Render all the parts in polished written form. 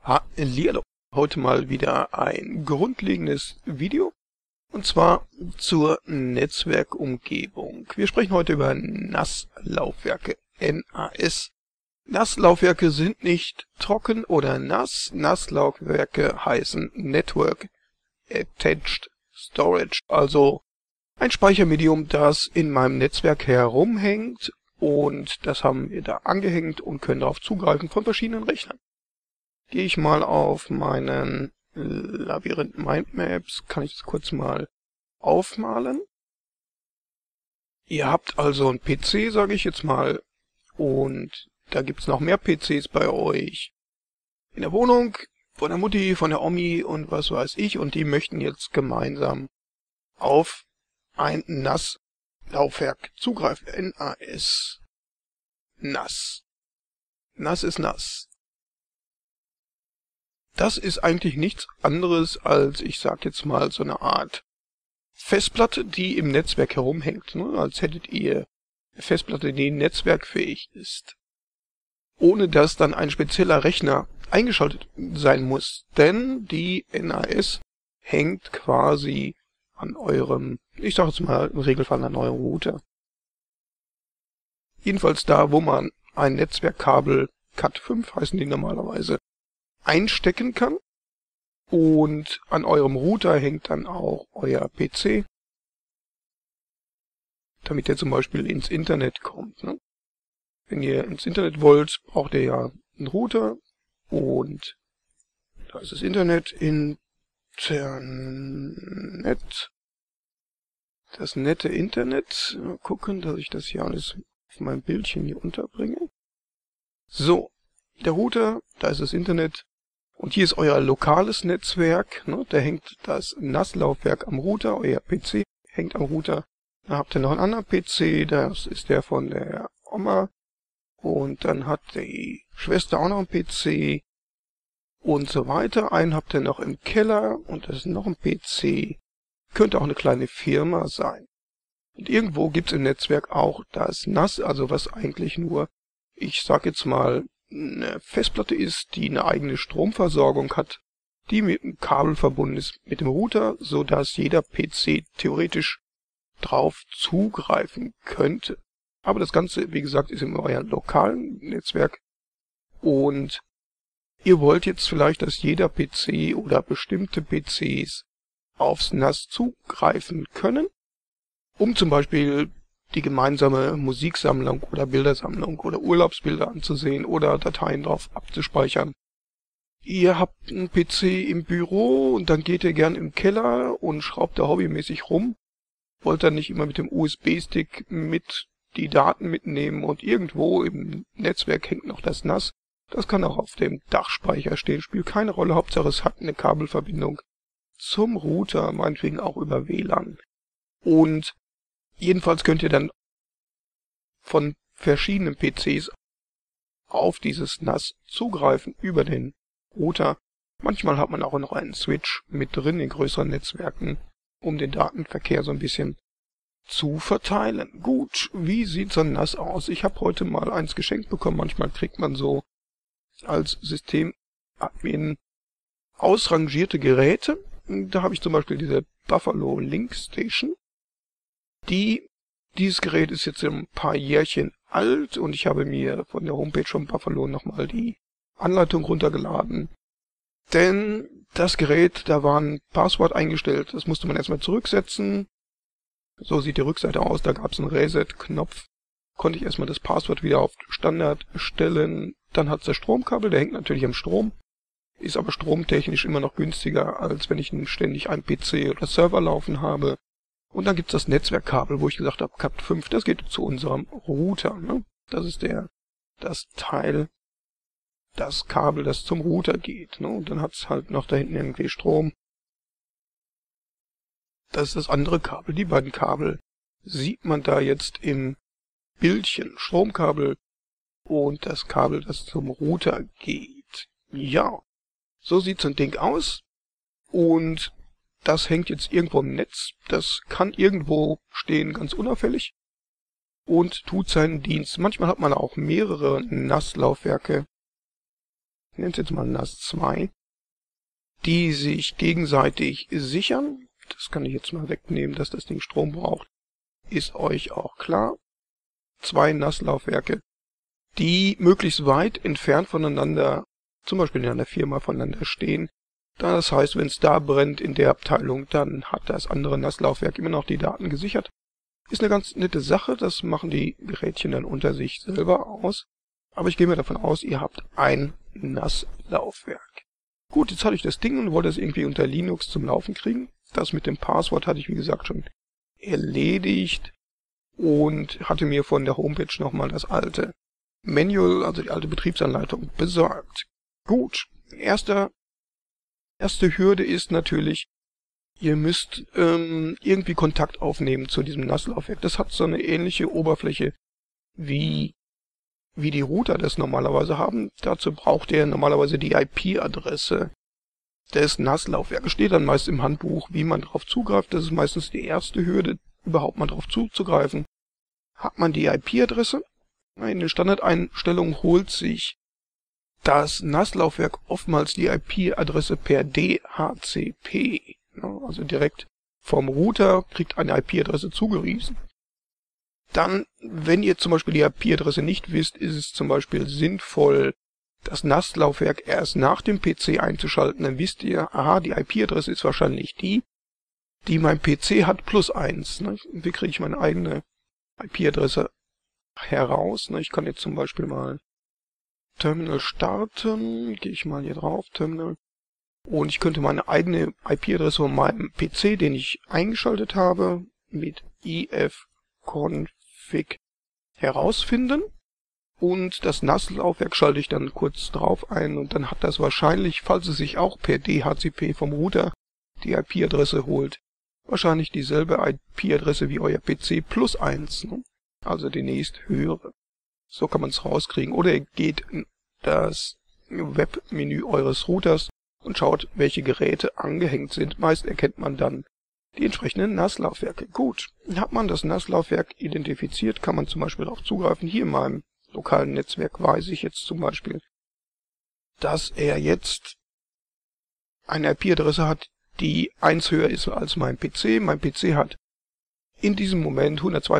Hallihallo. Heute mal wieder ein grundlegendes Video, und zwar zur Netzwerkumgebung. Wir sprechen heute über NAS-Laufwerke, NAS. NAS-Laufwerke sind nicht trocken oder nass. NAS-Laufwerke heißen Network Attached Storage, also ein Speichermedium, das in meinem Netzwerk herumhängt, und das haben wir da angehängt und können darauf zugreifen von verschiedenen Rechnern. Gehe ich mal auf meinen Labyrinth Mindmaps, kann ich das kurz mal aufmalen. Ihr habt also einen PC, sage ich jetzt mal, und da gibt's noch mehr PCs bei euch in der Wohnung, von der Mutti, von der Omi und was weiß ich, und die möchten jetzt gemeinsam auf ein NAS-Laufwerk zugreifen. NAS. NAS. NAS ist NAS. Das ist eigentlich nichts anderes als, ich sag jetzt mal, so eine Art Festplatte, die im Netzwerk herumhängt, ne? Als hättet ihr eine Festplatte, die netzwerkfähig ist, ohne dass dann ein spezieller Rechner eingeschaltet sein muss, denn die NAS hängt quasi an eurem, ich sag jetzt mal im Regelfall an eurem Router. Jedenfalls da, wo man ein Netzwerkkabel, Cat5 heißen die normalerweise, einstecken kann, und an eurem Router hängt dann auch euer PC, damit ihr zum Beispiel ins Internet kommt, ne? Wenn ihr ins Internet wollt, braucht ihr ja einen Router, und da ist das Internet, das nette Internet. Mal gucken, dass ich das hier alles auf meinem Bildchen hier unterbringe. So, der Router, da ist das Internet. Und hier ist euer lokales Netzwerk, ne? Da hängt das NAS-Laufwerk am Router, euer PC hängt am Router. Dann habt ihr noch einen anderen PC, das ist der von der Oma. Und dann hat die Schwester auch noch einen PC und so weiter. Einen habt ihr noch im Keller und das ist noch ein PC. Könnte auch eine kleine Firma sein. Und irgendwo gibt's im Netzwerk auch das NAS, also was eigentlich nur, ich sag jetzt mal, eine Festplatte ist, die eine eigene Stromversorgung hat, die mit einem Kabel verbunden ist mit dem Router, so dass jeder PC theoretisch drauf zugreifen könnte. Aber das Ganze, wie gesagt, ist in eurem lokalen Netzwerk, und ihr wollt jetzt vielleicht, dass jeder PC oder bestimmte PCs aufs NAS zugreifen können, um zum Beispiel die gemeinsame Musiksammlung oder Bildersammlung oder Urlaubsbilder anzusehen oder Dateien drauf abzuspeichern. Ihr habt einen PC im Büro und dann geht ihr gern im Keller und schraubt da hobbymäßig rum, wollt dann nicht immer mit dem USB-Stick mit die Daten mitnehmen, und irgendwo im Netzwerk hängt noch das NAS. Das kann auch auf dem Dachspeicher stehen, spielt keine Rolle, Hauptsache es hat eine Kabelverbindung zum Router, meinetwegen auch über WLAN. Und jedenfalls könnt ihr dann von verschiedenen PCs auf dieses NAS zugreifen über den Router. Manchmal hat man auch noch einen Switch mit drin in größeren Netzwerken, um den Datenverkehr so ein bisschen zu verteilen. Gut, wie sieht so ein NAS aus? Ich habe heute mal eins geschenkt bekommen. Manchmal kriegt man so als Systemadmin ausrangierte Geräte. Da habe ich zum Beispiel diese Buffalo Link Station. Dieses Gerät ist jetzt ein paar Jährchen alt, und ich habe mir von der Homepage von Buffalo nochmal die Anleitung runtergeladen. Denn das Gerät, da war ein Passwort eingestellt, das musste man erstmal zurücksetzen. So sieht die Rückseite aus, da gab es einen Reset-Knopf. Konnte ich erstmal das Passwort wieder auf Standard stellen. Dann hat es das Stromkabel, der hängt natürlich am Strom. Ist aber stromtechnisch immer noch günstiger, als wenn ich ständig einen PC oder Server laufen habe. Und dann gibt's das Netzwerkkabel, wo ich gesagt habe, Cat5, das geht zu unserem Router, ne? Das ist das Kabel, das zum Router geht, ne? Und dann hat's halt noch da hinten irgendwie Strom. Das ist das andere Kabel. Die beiden Kabel sieht man da jetzt im Bildchen. Stromkabel und das Kabel, das zum Router geht. Ja, so sieht so ein Ding aus. Und das hängt jetzt irgendwo im Netz. Das kann irgendwo stehen, ganz unauffällig, und tut seinen Dienst. Manchmal hat man auch mehrere NAS-Laufwerke ich nenne es jetzt mal NAS 2, die sich gegenseitig sichern. Das kann ich jetzt mal wegnehmen, dass das Ding Strom braucht. Ist euch auch klar. 2 NAS-Laufwerke, die möglichst weit entfernt voneinander, zum Beispiel in einer Firma voneinander stehen. Das heißt, wenn es da brennt in der Abteilung, dann hat das andere NAS-Laufwerk immer noch die Daten gesichert. Ist eine ganz nette Sache, das machen die Gerätchen dann unter sich selber aus. Aber ich gehe mir davon aus, ihr habt ein NAS-Laufwerk. Gut, jetzt hatte ich das Ding und wollte es irgendwie unter Linux zum Laufen kriegen. Das mit dem Passwort hatte ich, wie gesagt, schon erledigt und hatte mir von der Homepage nochmal das alte Manual, also die alte Betriebsanleitung, besorgt. Gut, erste Hürde ist natürlich, ihr müsst irgendwie Kontakt aufnehmen zu diesem NAS-Laufwerk. Das hat so eine ähnliche Oberfläche wie die Router das normalerweise haben. Dazu braucht ihr normalerweise die IP-Adresse des NAS-Laufwerkes. Steht dann meist im Handbuch, wie man darauf zugreift. Das ist meistens die erste Hürde, überhaupt mal darauf zuzugreifen. Hat man die IP-Adresse? In den Standardeinstellungen holt sich das NAS-Laufwerk oftmals die IP-Adresse per DHCP. Also direkt vom Router kriegt eine IP-Adresse zugewiesen. Dann, wenn ihr zum Beispiel die IP-Adresse nicht wisst, ist es zum Beispiel sinnvoll, das NAS-Laufwerk erst nach dem PC einzuschalten. Dann wisst ihr, aha, die IP-Adresse ist wahrscheinlich die mein PC hat +1. Wie kriege ich meine eigene IP-Adresse heraus? Ich kann jetzt zum Beispiel mal Terminal starten. Gehe ich mal hier drauf, Terminal. Und ich könnte meine eigene IP-Adresse von meinem PC, den ich eingeschaltet habe, mit ifconfig herausfinden. Und das NAS-Laufwerk schalte ich dann kurz drauf ein und dann hat das wahrscheinlich, falls es sich auch per DHCP vom Router die IP-Adresse holt, wahrscheinlich dieselbe IP-Adresse wie euer PC +1, also die nächst höhere. So kann man es rauskriegen. Oder ihr geht in das Webmenü eures Routers und schaut, welche Geräte angehängt sind. Meist erkennt man dann die entsprechenden NAS-Laufwerke. Gut, hat man das NAS-Laufwerk identifiziert, kann man zum Beispiel darauf zugreifen. Hier in meinem lokalen Netzwerk weiß ich jetzt zum Beispiel, dass er jetzt eine IP-Adresse hat, die 1 höher ist als mein PC. Mein PC hat in diesem Moment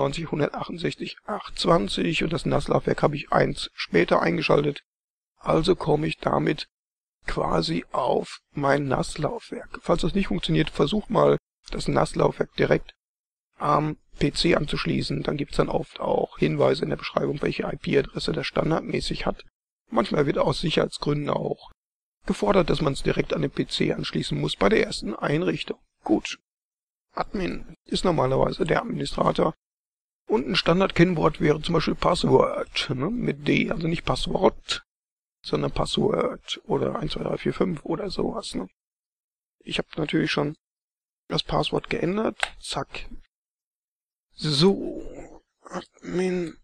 192.168.820 und das NAS-Laufwerk habe ich 1 später eingeschaltet. Also komme ich damit quasi auf mein NAS-Laufwerk. Falls das nicht funktioniert, versucht mal das NAS-Laufwerk direkt am PC anzuschließen. Dann gibt es dann oft auch Hinweise in der Beschreibung, welche IP-Adresse das standardmäßig hat. Manchmal wird aus Sicherheitsgründen auch gefordert, dass man es direkt an den PC anschließen muss bei der ersten Einrichtung. Gut. Admin ist normalerweise der Administrator. Und ein Standardkennwort wäre zum Beispiel Password, mit D, also nicht Passwort, sondern Password oder 1, 2, 3, 4, 5 oder sowas. Ich habe natürlich schon das Passwort geändert. Zack. So. Admin.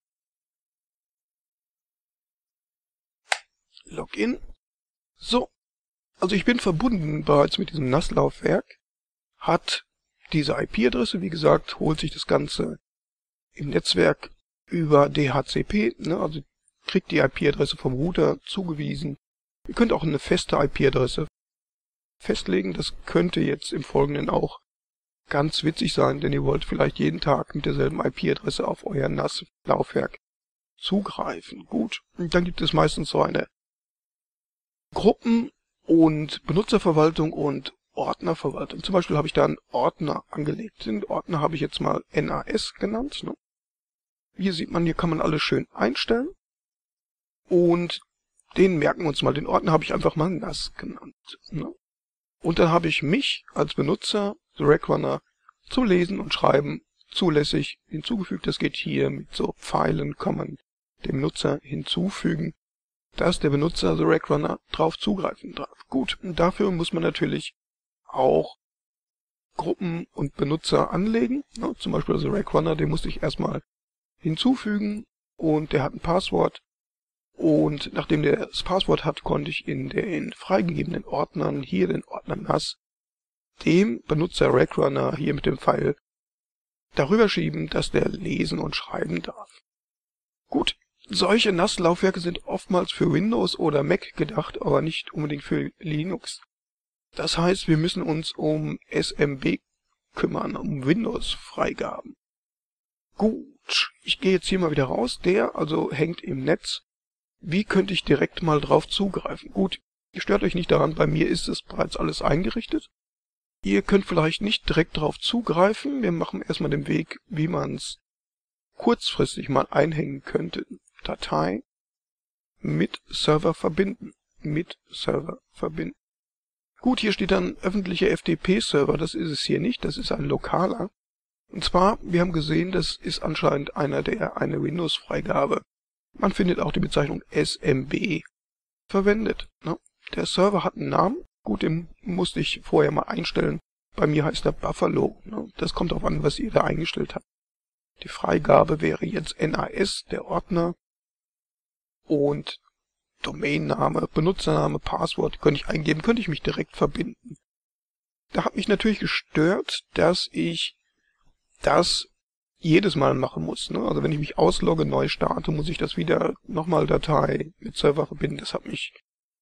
Login. So. Also ich bin verbunden bereits mit diesem NAS-Laufwerk. Hat diese IP-Adresse, wie gesagt, holt sich das Ganze im Netzwerk über DHCP, also kriegt die IP-Adresse vom Router zugewiesen. Ihr könnt auch eine feste IP-Adresse festlegen. Das könnte jetzt im Folgenden auch ganz witzig sein, denn ihr wollt vielleicht jeden Tag mit derselben IP-Adresse auf euer NAS-Laufwerk zugreifen. Gut, und dann gibt es meistens so eine Gruppen- und Benutzerverwaltung und Ordnerverwaltung. Zum Beispiel habe ich da einen Ordner angelegt. Den Ordner habe ich jetzt mal NAS genannt. Hier sieht man, hier kann man alles schön einstellen. Und den merken wir uns mal. Den Ordner habe ich einfach mal NAS genannt. Und dann habe ich mich als Benutzer, The Rackrunner, zum Lesen und Schreiben zulässig hinzugefügt. Das geht hier mit so Pfeilen, kann man dem Nutzer hinzufügen, dass der Benutzer, The Rackrunner, drauf zugreifen darf. Gut, und dafür muss man natürlich auch Gruppen und Benutzer anlegen. Zum Beispiel The Rackrunner, den musste ich erstmal hinzufügen und der hat ein Passwort. Und nachdem der das Passwort hat, konnte ich in den freigegebenen Ordnern, hier den Ordner NAS, dem Benutzer Rackrunner hier mit dem Pfeil darüber schieben, dass der lesen und schreiben darf. Gut, Solche NAS-Laufwerke sind oftmals für Windows oder Mac gedacht, aber nicht unbedingt für Linux. Das heißt, wir müssen uns um SMB kümmern, um Windows-Freigaben. Gut, ich gehe jetzt hier mal wieder raus. Der also hängt im Netz. Wie könnte ich direkt mal drauf zugreifen? Gut, ihr stört euch nicht daran, bei mir ist es bereits alles eingerichtet. Ihr könnt vielleicht nicht direkt drauf zugreifen. Wir machen erstmal den Weg, wie man es kurzfristig mal einhängen könnte. Datei mit Server verbinden. Mit Server verbinden. Gut, hier steht dann öffentlicher FTP-Server. Das ist es hier nicht. Das ist ein lokaler. Und zwar, wir haben gesehen, das ist anscheinend einer, der eine Windows-Freigabe. Man findet auch die Bezeichnung SMB verwendet. Ne? Der Server hat einen Namen. Gut, den musste ich vorher mal einstellen. Bei mir heißt er Buffalo. Ne? Das kommt darauf an, was ihr da eingestellt habt. Die Freigabe wäre jetzt NAS, der Ordner. Und Domainname, Benutzername, Passwort könnte ich eingeben, könnte ich mich direkt verbinden. Da hat mich natürlich gestört, dass ich das jedes Mal machen muss. Ne? Also wenn ich mich auslogge, neu starte, muss ich das wieder nochmal Datei mit Server verbinden. Das hat mich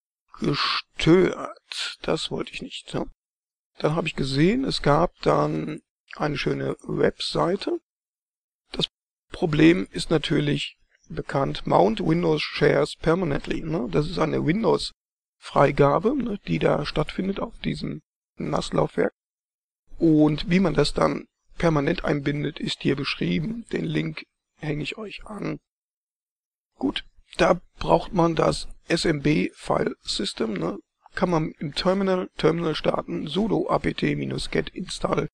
gestört. Das wollte ich nicht. Ne? Dann habe ich gesehen, es gab dann eine schöne Webseite. Das Problem ist natürlich bekannt. Mount Windows Shares Permanently. Ne? Das ist eine Windows-Freigabe, ne, die da stattfindet auf diesem NAS-Laufwerk. Und wie man das dann permanent einbindet, ist hier beschrieben. Den Link hänge ich euch an. Gut, da braucht man das SMB File System. Ne? Kann man im Terminal starten, sudo apt-get install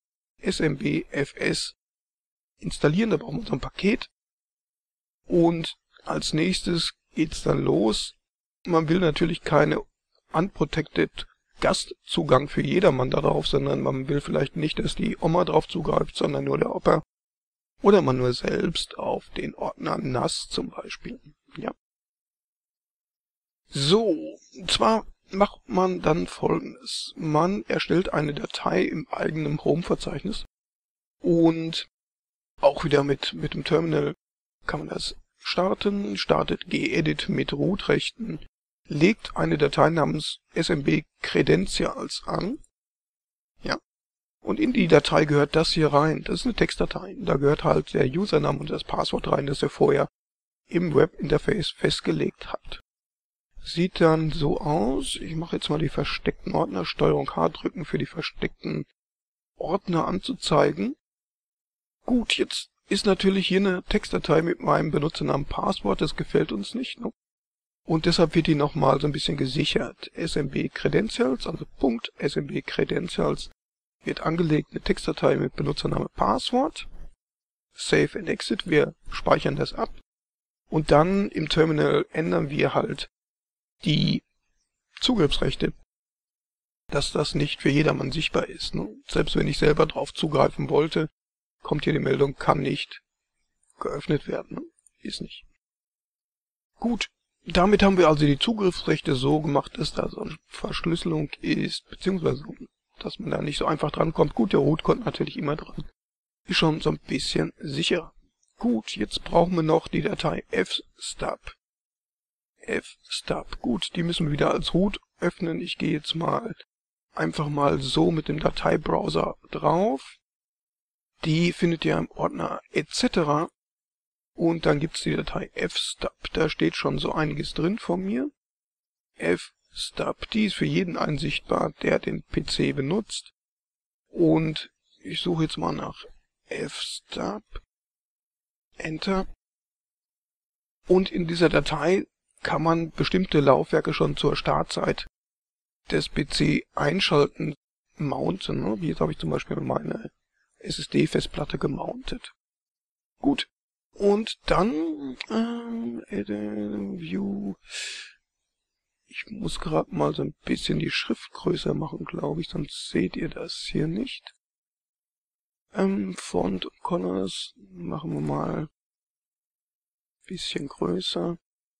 smbfs installieren. Da brauchen wir so ein Paket. Und als nächstes geht's dann los. Man will natürlich keine unprotected Gastzugang für jedermann darauf, sondern man will vielleicht nicht, dass die Oma drauf zugreift, sondern nur der Opa. Oder man nur selbst auf den Ordner NAS zum Beispiel. Ja. So, und zwar macht man dann Folgendes. Man erstellt eine Datei im eigenen Home-Verzeichnis und auch wieder mit dem Terminal kann man das starten, startet gedit mit Root-Rechten, legt eine Datei namens SMB Credentials an, ja, und in die Datei gehört das hier rein, das ist eine Textdatei, da gehört halt der Username und das Passwort rein, das ihr vorher im Webinterface festgelegt habt. Sieht dann so aus, ich mache jetzt mal die versteckten Ordner, Steuerung H drücken für die versteckten Ordner anzuzeigen. Gut, jetzt ist natürlich hier eine Textdatei mit meinem Benutzernamen Passwort, das gefällt uns nicht. Ne? Und deshalb wird die nochmal so ein bisschen gesichert. SMB Credentials, also Punkt SMB Credentials, wird angelegt, eine Textdatei mit Benutzername Passwort. Save and Exit, wir speichern das ab. Und dann im Terminal ändern wir halt die Zugriffsrechte, dass das nicht für jedermann sichtbar ist. Ne? Selbst wenn ich selber drauf zugreifen wollte, kommt hier die Meldung, kann nicht geöffnet werden. Ne? Ist nicht. Gut, damit haben wir also die Zugriffsrechte so gemacht, dass da so eine Verschlüsselung ist, beziehungsweise, dass man da nicht so einfach drankommt. Gut, der Root kommt natürlich immer dran. Ist schon so ein bisschen sicherer. Gut, jetzt brauchen wir noch die Datei fstub. Fstub. Gut, die müssen wir wieder als Root öffnen. Ich gehe jetzt mal einfach mal so mit dem Dateibrowser drauf. Die findet ihr im Ordner etc. Und dann gibt's die Datei fstub. Da steht schon so einiges drin von mir. Fstub, die ist für jeden einsichtbar, der den PC benutzt. Und ich suche jetzt mal nach fstub. Enter. Und in dieser Datei kann man bestimmte Laufwerke schon zur Startzeit des PC einschalten, mounten. Ne? Jetzt habe ich zum Beispiel meine SSD-Festplatte gemountet. Gut. Und dann View. Ich muss gerade mal so ein bisschen die Schrift größer machen, glaube ich, sonst seht ihr das hier nicht. Font und Colors machen wir mal ein bisschen größer.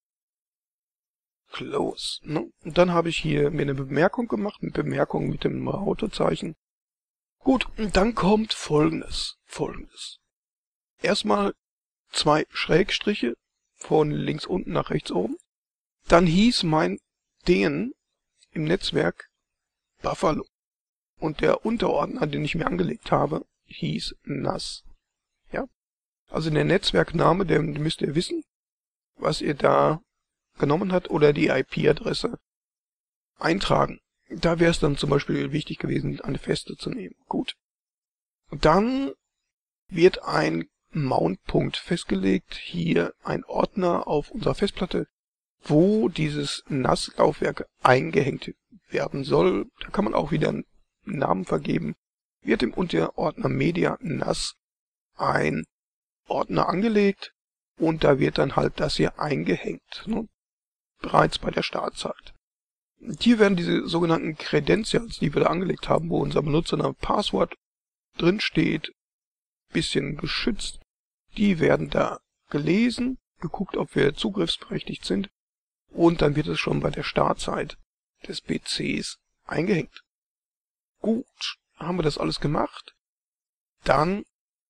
Close. Ne? Und dann habe ich hier mir eine Bemerkung gemacht, eine Bemerkung mit dem Autozeichen. Gut, und dann kommt Folgendes. Erstmal 2 Schrägstriche von links unten nach rechts oben. Dann hieß mein Ding im Netzwerk Buffalo. Und der Unterordner, den ich mir angelegt habe, hieß NAS. Ja? Also der Netzwerkname, den müsst ihr wissen, was ihr da genommen habt, oder die IP-Adresse eintragen. Da wäre es dann zum Beispiel wichtig gewesen, eine feste zu nehmen. Gut. Und dann wird ein Mountpunkt festgelegt, hier ein Ordner auf unserer Festplatte, wo dieses NAS-Laufwerk eingehängt werden soll. Da kann man auch wieder einen Namen vergeben. Wird im Unterordner Media NAS ein Ordner angelegt und da wird dann halt das hier eingehängt, ne? Bereits bei der Startzeit. Und hier werden diese sogenannten Credentials, die wir da angelegt haben, wo unser Benutzername Passwort drin steht, bisschen geschützt, die werden da gelesen, geguckt, ob wir zugriffsberechtigt sind, und dann wird es schon bei der Startzeit des PCs eingehängt. Gut, haben wir das alles gemacht, dann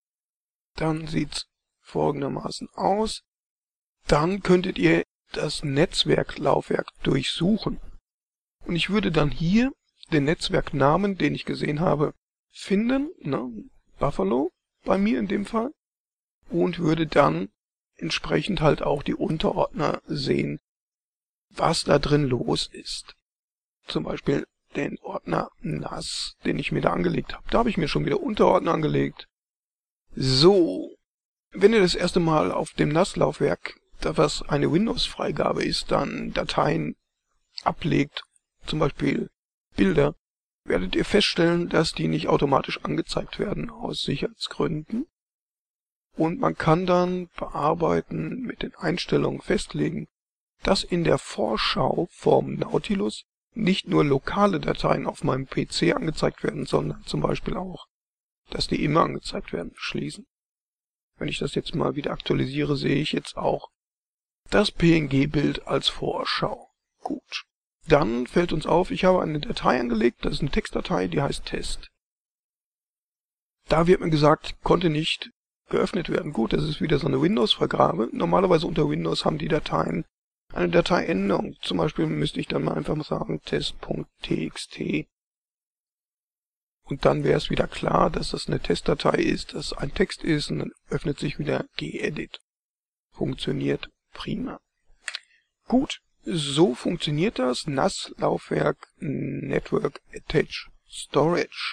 sieht's folgendermaßen aus. Dann könntet ihr das Netzwerklaufwerk durchsuchen. Und ich würde dann hier den Netzwerknamen, den ich gesehen habe, finden, ne, Buffalo, bei mir in dem Fall, und würde dann entsprechend halt auch die Unterordner sehen, was da drin los ist. Zum Beispiel den Ordner NAS, den ich mir da angelegt habe. Da habe ich mir schon wieder Unterordner angelegt. So, wenn ihr das erste Mal auf dem NAS-Laufwerk, was eine Windows-Freigabe ist, dann Dateien ablegt, zum Beispiel Bilder, werdet ihr feststellen, dass die nicht automatisch angezeigt werden aus Sicherheitsgründen. Und man kann dann bearbeiten, mit den Einstellungen festlegen, dass in der Vorschau vom Nautilus nicht nur lokale Dateien auf meinem PC angezeigt werden, sondern zum Beispiel auch, dass die immer angezeigt werden, schließen. Wenn ich das jetzt mal wieder aktualisiere, sehe ich jetzt auch das PNG-Bild als Vorschau. Gut. Dann fällt uns auf, ich habe eine Datei angelegt, das ist eine Textdatei, die heißt Test. Da wird mir gesagt, konnte nicht geöffnet werden. Gut, das ist wieder so eine Windows-Vergabe. Normalerweise unter Windows haben die Dateien eine Dateiendung. Zum Beispiel müsste ich dann mal einfach mal sagen test.txt. Und dann wäre es wieder klar, dass das eine Testdatei ist, dass ein Text ist, und dann öffnet sich wieder gedit. Funktioniert prima. Gut, so funktioniert das NAS-Laufwerk Network Attached Storage.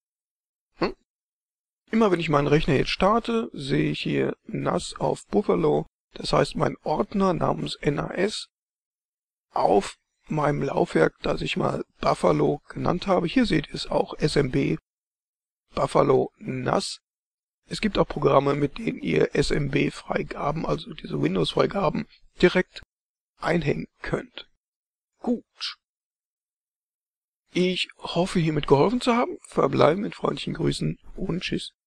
Immer wenn ich meinen Rechner jetzt starte, sehe ich hier NAS auf Buffalo, das heißt mein Ordner namens NAS auf meinem Laufwerk, das ich mal Buffalo genannt habe. Hier seht ihr es auch, SMB Buffalo NAS. Es gibt auch Programme, mit denen ihr SMB-Freigaben, also diese Windows-Freigaben, direkt einhängen könnt. Gut. Ich hoffe, hiermit geholfen zu haben. Verbleiben mit freundlichen Grüßen und tschüss.